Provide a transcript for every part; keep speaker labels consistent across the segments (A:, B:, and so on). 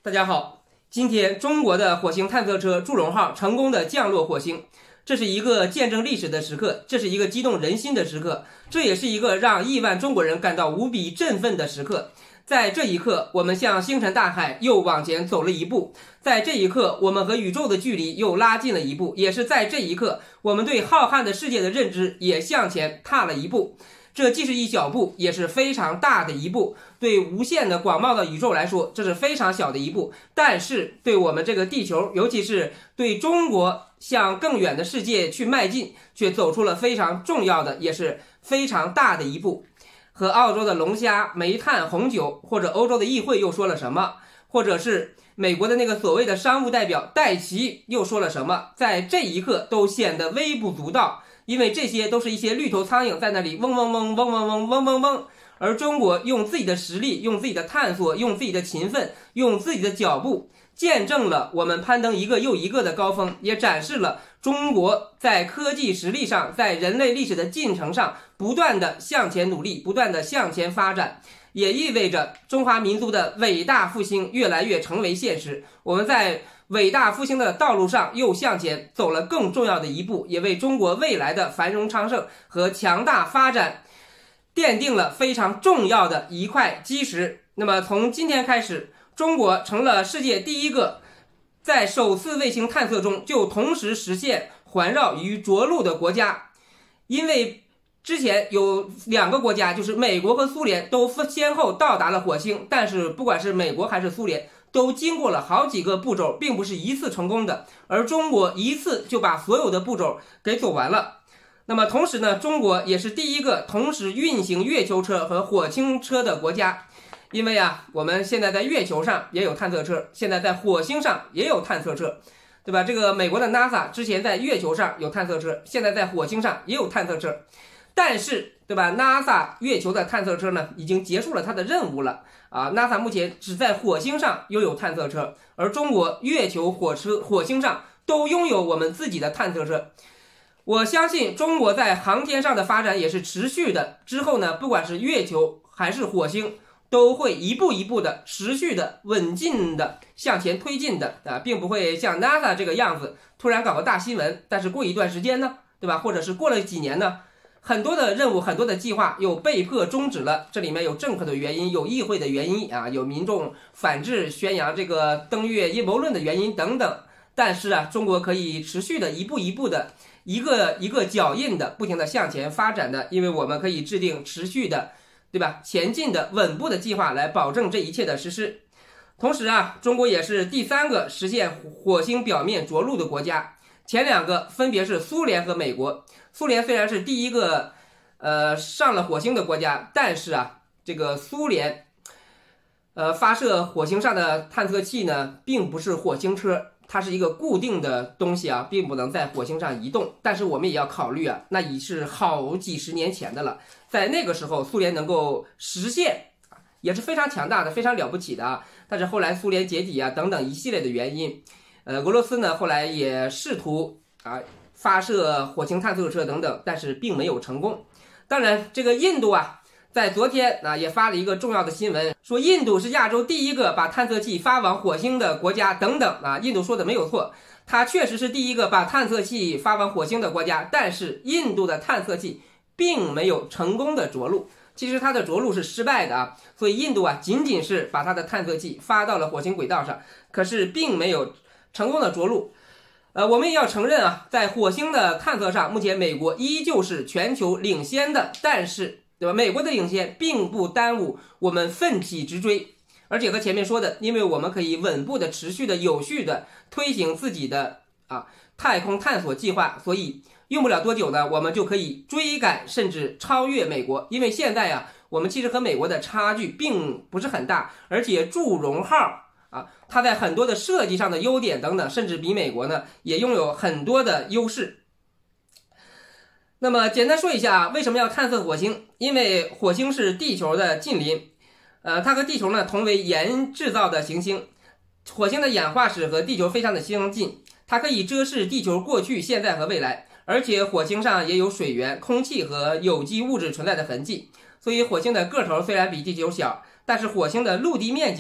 A: 大家好，今天中国的火星探测车祝融号成功的降落火星，这是一个见证历史的时刻，这是一个激动人心的时刻，这也是一个让亿万中国人感到无比振奋的时刻。在这一刻，我们向星辰大海又往前走了一步，在这一刻，我们和宇宙的距离又拉近了一步，也是在这一刻，我们对浩瀚的世界的认知也向前踏了一步。这既是一小步，也是非常大的一步。对无限的广袤的宇宙来说，这是非常小的一步，但是对我们这个地球，尤其是对中国向更远的世界去迈进，却走出了非常重要的，也是非常大的一步。和澳洲的龙虾、煤炭、红酒，或者欧洲的议会又说了什么，或者是美国的那个所谓的商务代表戴奇又说了什么，在这一刻都显得微不足道。因为这些都是一些绿头苍蝇在那里嗡嗡嗡嗡嗡嗡嗡嗡嗡，而中国用自己的实力，用自己的探索，用自己的勤奋，用自己的脚步，见证了我们攀登一个又一个的高峰，也展示了中国在科技实力上，在人类历史的进程上不断的向前努力，不断的向前发展，也意味着中华民族的伟大复兴越来越成为现实。我们在伟大复兴的道路上又向前走了更重要的一步，也为中国未来的繁荣昌盛和强大发展奠定了非常重要的一块基石。那么从今天开始，中国成了世界第一个在首次卫星探测中就同时实现环绕与着陆的国家。因为之前有两个国家，就是美国和苏联都先后到达了火星，但是不管是美国还是苏联都经过了好几个步骤，并不是一次成功的，而中国一次就把所有的步骤给走完了。那么同时呢，中国也是第一个同时运行月球车和火星车的国家。因为我们现在在月球上也有探测车，现在在火星上也有探测车，对吧？这个美国的 NASA 之前在月球上有探测车，现在在火星上也有探测车。但是，对吧 ？NASA 月球的探测车呢，已经结束了它的任务了NASA 目前只在火星上拥有探测车，而中国月球、火星上都拥有我们自己的探测车。我相信中国在航天上的发展也是持续的，之后呢，不管是月球还是火星，都会一步一步的持续的稳进的向前推进的并不会像 NASA 这个样子突然搞个大新闻，但是过一段时间呢，对吧？或者是过了几年呢，很多的任务，很多的计划又被迫终止了。这里面有政客的原因，有议会的原因有民众反制宣扬这个登月阴谋论的原因等等。但是中国可以持续的一步一步的一个一个脚印的不停的向前发展的，因为我们可以制定持续的，对吧？前进的稳步的计划来保证这一切的实施。同时中国也是第三个实现火星表面着陆的国家，前两个分别是苏联和美国。苏联虽然是第一个上了火星的国家，但是这个苏联发射火星上的探测器呢，并不是火星车，它是一个固定的东西并不能在火星上移动。但是我们也要考虑那已是好几十年前的了，在那个时候苏联能够实现也是非常强大的，非常了不起的但是后来苏联解体等等一系列的原因，俄罗斯呢后来也试图发射火星探测车等等，但是并没有成功。当然这个印度在昨天也发了一个重要的新闻，说印度是亚洲第一个把探测器发往火星的国家等等印度说的没有错，它确实是第一个把探测器发往火星的国家，但是印度的探测器并没有成功的着陆，其实它的着陆是失败的所以印度仅仅是把它的探测器发到了火星轨道上，可是并没有成功的着陆。我们也要承认在火星的探测上，目前美国依旧是全球领先的，但是对吧？美国的领先并不耽误我们奋起直追，而且和前面说的，因为我们可以稳步的、持续的、有序的推行自己的太空探索计划，所以用不了多久呢，我们就可以追赶甚至超越美国。因为现在我们其实和美国的差距并不是很大，而且祝融号它在很多的设计上的优点等等，甚至比美国呢也拥有很多的优势。那么简单说一下为什么要探测火星？因为火星是地球的近邻，它和地球呢同为盐制造的行星，火星的演化史和地球非常的相近，它可以遮视地球过去、现在和未来，而且火星上也有水源、空气和有机物质存在的痕迹，所以火星的个头虽然比地球小，但是火星的陆地面积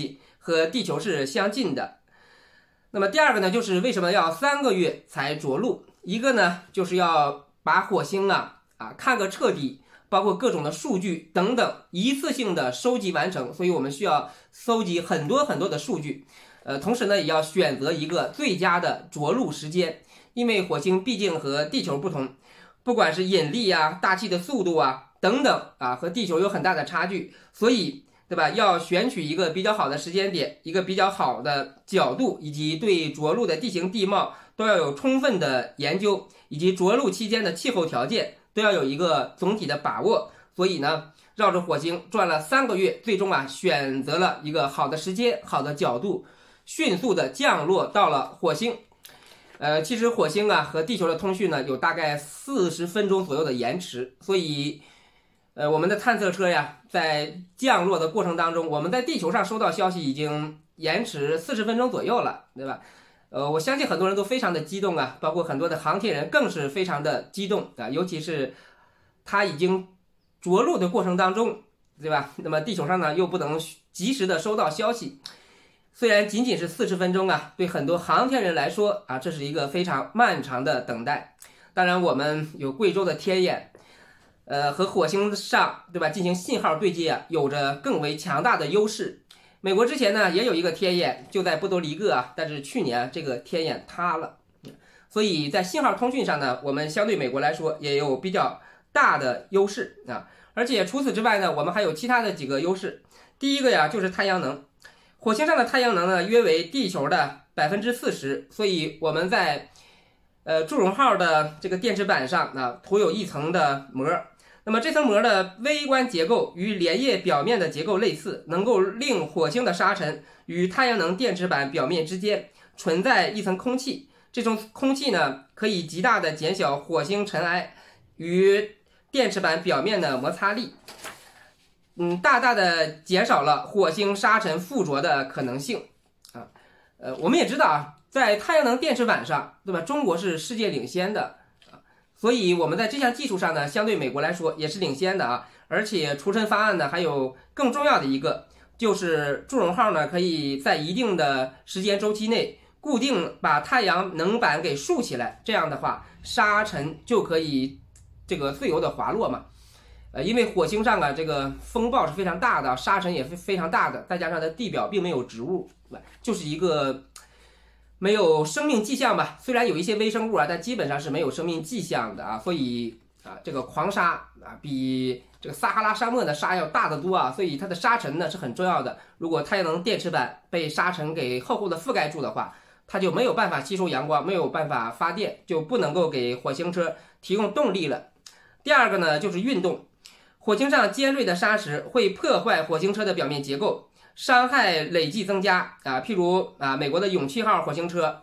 A: 和地球是相近的。那么第二个呢，就是为什么要3个月才着陆？一个呢，就是要把火星看个彻底，包括各种的数据等等，一次性的收集完成，所以我们需要搜集很多很多的数据。同时呢，也要选择一个最佳的着陆时间，因为火星毕竟和地球不同，不管是引力大气的速度等等和地球有很大的差距，所以对吧？要选取一个比较好的时间点，一个比较好的角度，以及对着陆的地形地貌都要有充分的研究，以及着陆期间的气候条件都要有一个总体的把握。所以呢，绕着火星转了3个月，最终选择了一个好的时间、好的角度，迅速的降落到了火星。其实火星和地球的通讯呢有大概40分钟左右的延迟，所以我们的探测车在降落的过程当中，我们在地球上收到消息已经延迟40分钟左右了，对吧？我相信很多人都非常的激动包括很多的航天人更是非常的激动尤其是他已经着陆的过程当中，对吧？那么地球上呢又不能及时的收到消息，虽然仅仅是40分钟对很多航天人来说这是一个非常漫长的等待。当然我们有贵州的天眼，和火星上对吧进行信号对接有着更为强大的优势。美国之前呢也有一个天眼，就在波多黎各但是去年这个天眼塌了，所以在信号通讯上呢，我们相对美国来说也有比较大的优势而且除此之外呢，我们还有其他的几个优势。第一个就是太阳能，火星上的太阳能呢约为地球的40%，所以我们在祝融号的这个电池板上涂有一层的膜。那么这层膜的微观结构与莲叶表面的结构类似，能够令火星的沙尘与太阳能电池板表面之间存在一层空气，这种空气呢可以极大的减小火星尘埃与电池板表面的摩擦力，大大的减少了火星沙尘附着的可能性我们也知道在太阳能电池板上，对吧？中国是世界领先的所以我们在这项技术上呢，相对美国来说也是领先的而且除尘方案呢，还有更重要的一个，就是祝融号呢可以在一定的时间周期内固定把太阳能板给竖起来，这样的话沙尘就可以这个自由的滑落嘛。因为火星上这个风暴是非常大的，沙尘也是非常大的，再加上它地表并没有植物，就是一个没有生命迹象吧，虽然有一些微生物但基本上是没有生命迹象的所以这个狂沙比这个撒哈拉沙漠的沙要大得多所以它的沙尘呢是很重要的。如果太阳能电池板被沙尘给厚厚的覆盖住的话，它就没有办法吸收阳光，没有办法发电，就不能够给火星车提供动力了。第二个呢就是运动，火星上尖锐的砂石会破坏火星车的表面结构，伤害累计增加譬如美国的勇气号火星车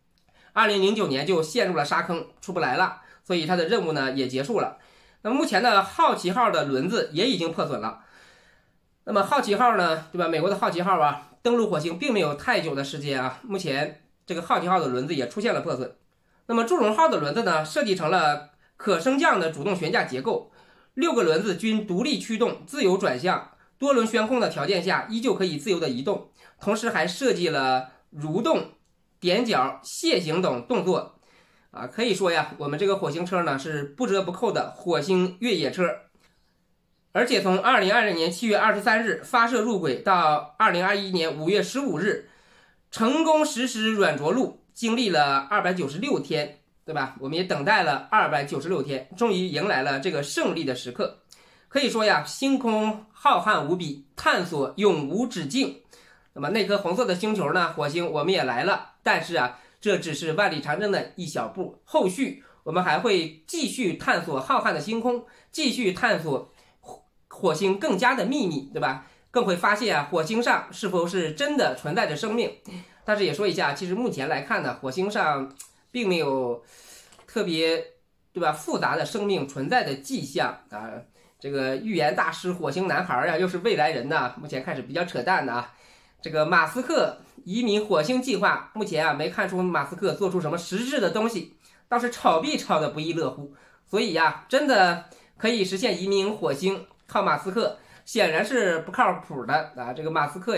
A: 2009年就陷入了沙坑，出不来了，所以它的任务呢也结束了。那么目前呢，好奇号的轮子也已经破损了。那么好奇号呢，对吧？美国的好奇号登陆火星并没有太久的时间目前这个好奇号的轮子也出现了破损。那么祝融号的轮子呢，设计成了可升降的主动悬架结构，6个轮子均独立驱动，自由转向，多轮悬空的条件下依旧可以自由的移动，同时还设计了蠕动、踮脚、楔形等动作可以说我们这个火星车呢是不折不扣的火星越野车。而且从2020年7月23日发射入轨到2021年5月15日成功实施软着陆，经历了296天，对吧？我们也等待了296天，终于迎来了这个胜利的时刻。可以说星空浩瀚无比，探索永无止境。那么那颗红色的星球呢，火星我们也来了，但是这只是万里长征的一小步，后续我们还会继续探索浩瀚的星空，继续探索火星更加的秘密，对吧？更会发现火星上是否是真的存在着生命。但是也说一下，其实目前来看呢，火星上并没有特别，对吧，复杂的生命存在的迹象这个预言大师火星男孩又是未来人目前看是比较扯淡的这个马斯克移民火星计划，目前没看出马斯克做出什么实质的东西，倒是炒币炒得不亦乐乎。所以真的可以实现移民火星，靠马斯克显然是不靠谱的这个马斯克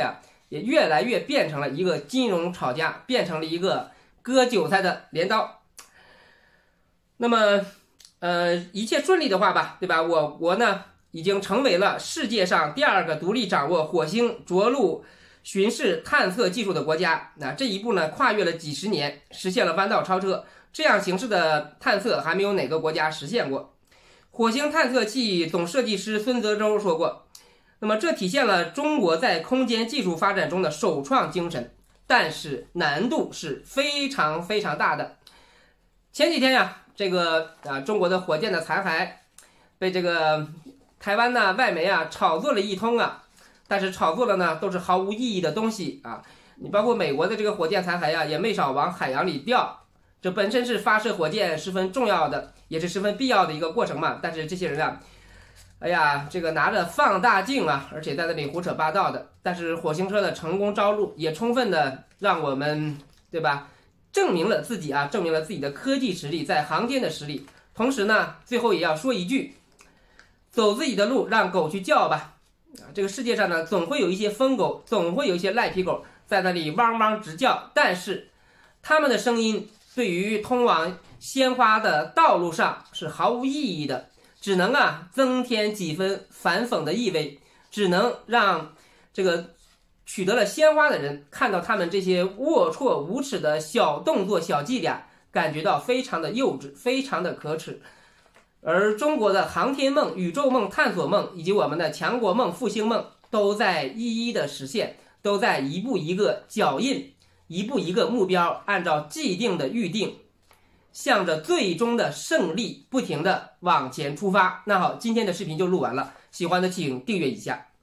A: 也越来越变成了一个金融炒家，变成了一个割韭菜的镰刀。那么，一切顺利的话吧，对吧？我国呢已经成为了世界上第2个独立掌握火星着陆巡视探测技术的国家。那这一步呢，跨越了几十年，实现了弯道超车。这样形式的探测还没有哪个国家实现过。火星探测器总设计师孙泽洲说过，那么这体现了中国在空间技术发展中的首创精神，但是难度是非常非常大的。前几天呀，这个中国的火箭的残骸被这个台湾呢外媒炒作了一通但是炒作的呢都是毫无意义的东西你包括美国的这个火箭残骸也没少往海洋里掉，这本身是发射火箭十分重要的，也是十分必要的一个过程嘛。但是这些人这个拿着放大镜而且在那里胡扯八道的。但是火星车的成功着陆也充分的让我们，对吧，证明了自己证明了自己的科技实力，在航天的实力。同时呢，最后也要说一句，走自己的路，让狗去叫吧。这个世界上呢，总会有一些疯狗，总会有一些赖皮狗在那里汪汪直叫，但是他们的声音对于通往鲜花的道路上是毫无意义的，只能增添几分反讽的意味，只能让这个取得了鲜花的人看到他们这些龌龊无耻的小动作小伎俩，感觉到非常的幼稚，非常的可耻。而中国的航天梦、宇宙梦、探索梦以及我们的强国梦、复兴梦都在一一的实现，都在一步一个脚印，一步一个目标，按照既定的预定，向着最终的胜利不停的往前出发。那好，今天的视频就录完了，喜欢的请订阅一下。